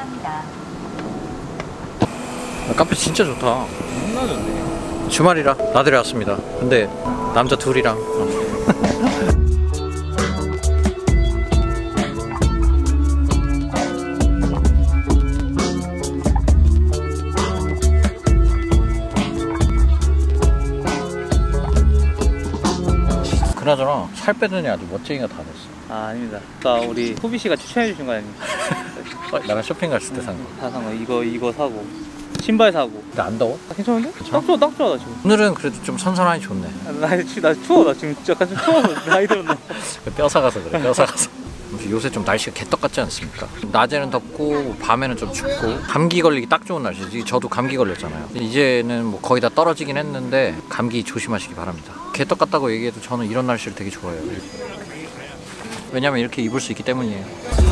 바랍니다. 카페 진짜 좋다. 겁나 좋네. 주말이라 나들이 왔습니다. 근데 남자 둘이랑 그나저나 살 빼더니 아주 멋쟁이가 다 됐어. 아, 아닙니다. 아까 우리 호비 씨가 추천해 주신 거 아닙니까? 나랑 쇼핑 갔을 때 산 거. 다 산 거. 이거 사고 신발 사고. 근데 안 더워? 아, 괜찮은데? 딱 좋아 나 지금. 오늘은 그래도 좀 선선하니 좋네. 나 추워. 나 지금 약간 좀 추워서 나이 들었나. 뼈 사가서 그래. 뼈 사가서. 요새 좀 날씨가 개떡 같지 않습니까? 낮에는 덥고 밤에는 좀 춥고 감기 걸리기 딱 좋은 날씨지. 저도 감기 걸렸잖아요. 이제는 뭐 거의 다 떨어지긴 했는데 감기 조심하시기 바랍니다. 개떡 같다고 얘기해도 저는 이런 날씨를 되게 좋아해요. 왜냐면 이렇게 입을 수 있기 때문이에요.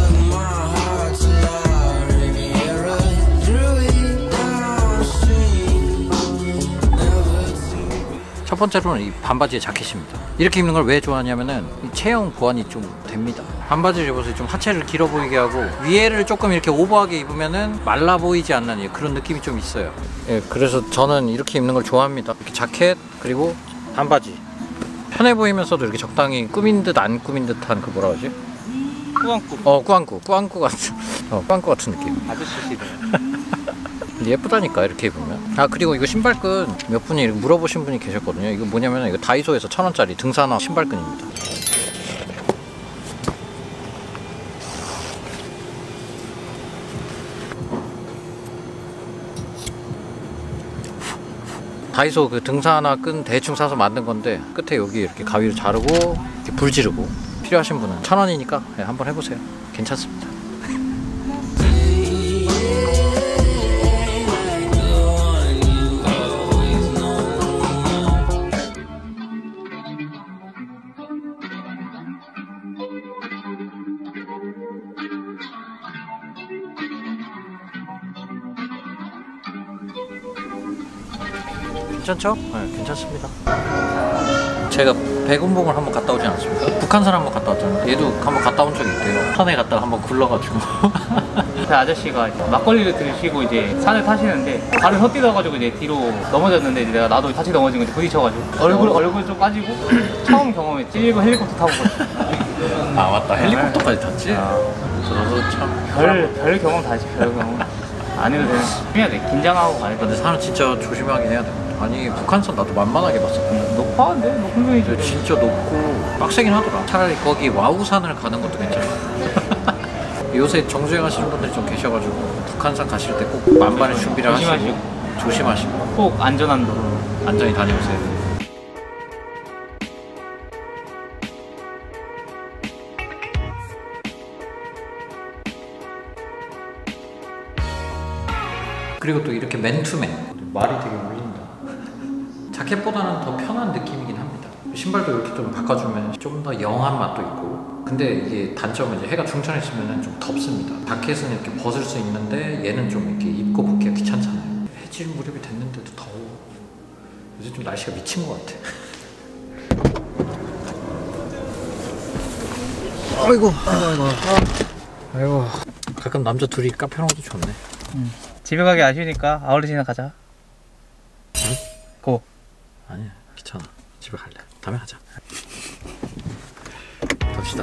첫 번째로는 이 반바지의 자켓입니다. 이렇게 입는 걸 왜 좋아하냐면은 이 체형 보완이 좀 됩니다. 반바지를 입어서 좀 하체를 길어 보이게 하고 위에를 조금 이렇게 오버하게 입으면은 말라 보이지 않는 그런 느낌이 좀 있어요. 예, 그래서 저는 이렇게 입는 걸 좋아합니다. 이렇게 자켓 그리고 반바지 편해 보이면서도 이렇게 적당히 꾸민 듯 안 꾸민 듯한 그 뭐라 그러지? 꾸안꾸. 꾸안꾸 같은 꾸안꾸 같은 느낌. 아저씨시네. 예쁘다니까 이렇게 입으면. 아, 그리고 이거 신발끈 몇 분이 물어보신 분이 계셨거든요. 이거 뭐냐면 이거 다이소에서 1,000원짜리 등산화 신발끈입니다. 다이소 그 등산화 끈 대충 사서 만든 건데 끝에 여기 이렇게 가위로 자르고 이렇게 불 지르고 필요하신 분은 1,000원이니까 네, 한번 해보세요. 괜찮습니다. 괜찮죠? 네, 괜찮습니다. 제가 백운봉을 한번 갔다 오지 않았습니까? 북한산 한번 갔다 왔잖아요. 얘도 한번 갔다 온 적이 있대요. 산에 갔다가 한번 굴러가지고. 그 아저씨가 막걸리를 드시고 이제 산을 타시는데 발을 헛디뎌가지고 이제 뒤로 넘어졌는데 이제 나도 같이 넘어진 거지. 부딪혀가지고 얼굴 좀 빠지고 처음 경험했지. 일본 헬리콥터 타고 갔어. 아, 맞다. 헬리콥터까지 탔지? 저도 참 별 경험 다지. 별 경험 안 해도 되는. 해야 돼. 긴장하고 가야 돼. 근데 산은 진짜 조심하긴 해야 돼. 아니, 북한산 나도 만만하게 봤었거든. 높아. 근데 높은 편이지. 진짜 높고 빡세긴 하더라. 차라리 거기 와우산을 가는 것도 괜찮아. 요새 정주행 하시는 분들이 좀 계셔가지고 북한산 가실 때 꼭 만반의 준비를 하시고 조심하시고 꼭 안전한 도로 안전히 다녀오세요. 그리고 또 이렇게 맨투맨 말이 되게 울린다. 자켓보다는 더 편한 느낌이긴 합니다. 신발도 이렇게 좀 바꿔주면 좀 더 영한 맛도 있고. 근데 이게 단점은 이제 해가 중천에 있으면 좀 덥습니다. 자켓은 이렇게 벗을 수 있는데 얘는 좀 이렇게 입고 벗기가 귀찮잖아요. 해질 무렵이 됐는데도 더워. 요새 좀 날씨가 미친 것 같아. 아이고. 가끔 남자 둘이 카페 오는 것도 좋네. 집에 가기 아쉬우니까 아울렛이나 가자. 응? 고. 아니야, 귀찮아. 집에 갈래. 다음에 하자. 갑시다.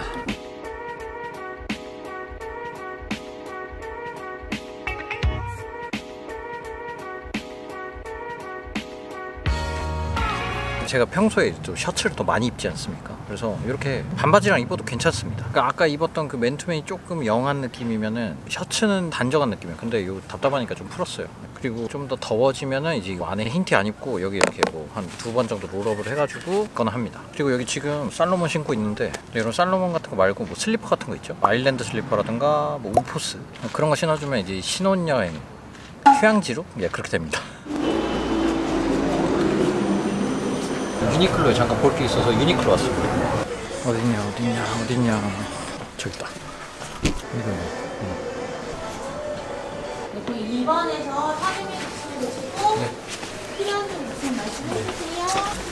제가 평소에 또 셔츠를 더 많이 입지 않습니까? 그래서 이렇게 반바지랑 입어도 괜찮습니다. 그러니까 아까 입었던 그 맨투맨이 조금 영한 느낌이면은 셔츠는 단정한 느낌이에요. 근데 이거 답답하니까 좀 풀었어요. 그리고 좀 더 더워지면은 이제 안에 흰 티 안 입고 여기 이렇게 뭐 한 2번 정도 롤업을 해가지고 그거는 합니다. 그리고 여기 지금 살로몬 신고 있는데 이런 살로몬 같은 거 말고 뭐 슬리퍼 같은 거 있죠? 아일랜드 슬리퍼라든가 뭐 우포스 그런 거 신어주면 이제 신혼여행 휴양지로 예 그렇게 됩니다. 유니클로에 잠깐 볼 게 있어서 유니클로 왔습니다. 어딨냐 저기 있다. 네, 2번에서 사진해 주시면 되시고 네. 필요한 점 있으면 말씀해 주세요.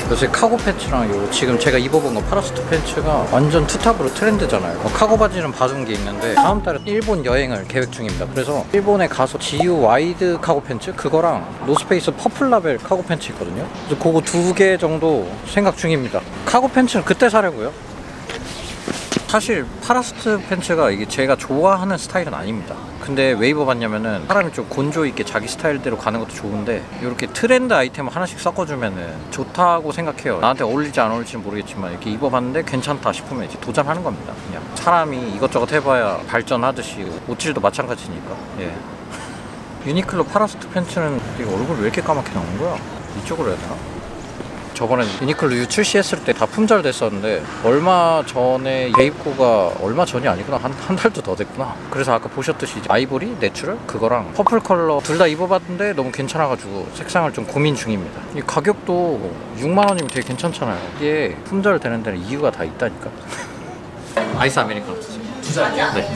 요새 카고 팬츠랑 요 지금 제가 입어본 거 파라스트 팬츠가 완전 투탑으로 트렌드잖아요. 카고 바지는 봐준 게 있는데 다음 달에 일본 여행을 계획 중입니다. 그래서 일본에 가서 GU 와이드 카고 팬츠 그거랑 노스페이스 퍼플 라벨 카고 팬츠 있거든요. 그래서 그거 2개 정도 생각 중입니다. 카고 팬츠는 그때 사려고요. 사실 파라스트 팬츠가 이게 제가 좋아하는 스타일은 아닙니다. 근데 왜 입어봤냐면은 사람이 좀 곤조 있게 자기 스타일대로 가는 것도 좋은데 이렇게 트렌드 아이템을 하나씩 섞어주면은 좋다고 생각해요. 나한테 어울릴지 안 어울릴지는 모르겠지만 이렇게 입어봤는데 괜찮다 싶으면 이제 도전하는 겁니다. 그냥 사람이 이것저것 해봐야 발전하듯이 옷질도 마찬가지니까. 예. 유니클로 파라스트 팬츠는 이거 얼굴 왜 이렇게 까맣게 나온 거야? 이쪽으로 해야 되나? 저번에 유니클로 U 출시했을 때 다 품절됐었는데 얼마 전에 대입고가 얼마 전이 아니구나 한 달도 더 됐구나. 그래서 아까 보셨듯이 이제 아이보리, 내추럴 그거랑 퍼플 컬러 둘 다 입어봤는데 너무 괜찮아가지고 색상을 좀 고민 중입니다. 이 가격도 6만 원이면 되게 괜찮잖아요. 이게 품절되는 데는 이유가 다 있다니까. 아이스 아메리카노 주세요. 두 잔이요? 네.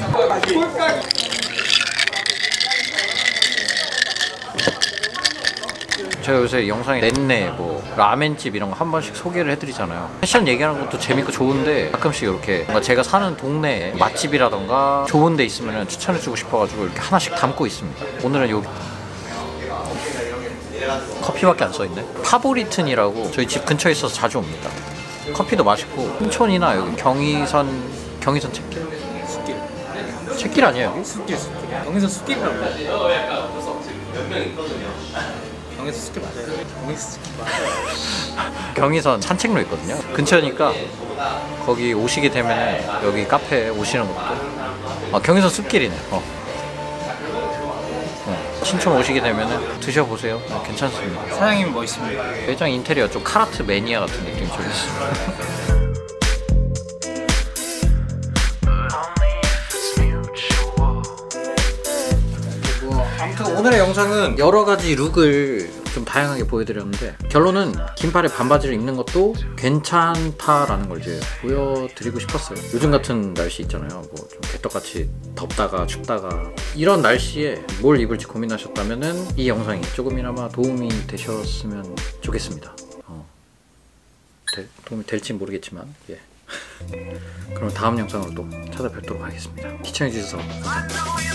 제가 요새 영상에 넷네 뭐 라멘집 이런 거 한 번씩 소개를 해드리잖아요. 패션 얘기하는 것도 재밌고 좋은데 가끔씩 이렇게 뭔가 제가 사는 동네에 맛집이라던가 좋은 데 있으면 추천해주고 싶어가지고 이렇게 하나씩 담고 있습니다. 오늘은 여기 커피밖에 안 써있네. 파보리튼이라고 저희 집 근처에 있어서 자주 옵니다. 커피도 맛있고 인천이나 여기 경의선 찻길? 숲길. 찻길 아니에요 여기? 숲길. 경에서 숲길이라고. 몇 명 있거든요. 경에서 숲길 맞아요. 경에서 숲길 맞아요. 경의선 산책로 있거든요. 근처니까 거기 오시게 되면 여기 카페에 오시는 것도 경의선 숲길이네. 신촌 오시게 되면 드셔보세요. 괜찮습니다. 사장님이 멋있습니다. 매장 인테리어 좀 카라트 매니아 같은 느낌이 좀 있어요. 아무튼 오늘의 영상은 여러 가지 룩을 좀 다양하게 보여드렸는데 결론은 긴팔에 반바지를 입는 것도 괜찮다라는 걸 이제 보여드리고 싶었어요. 요즘 같은 날씨 있잖아요. 뭐 좀 개떡같이 덥다가 춥다가 이런 날씨에 뭘 입을지 고민하셨다면은 이 영상이 조금이나마 도움이 되셨으면 좋겠습니다. 도움이 될지 모르겠지만 예. 그럼 다음 영상으로 또 찾아뵙도록 하겠습니다. 시청해주셔서 감사합니다.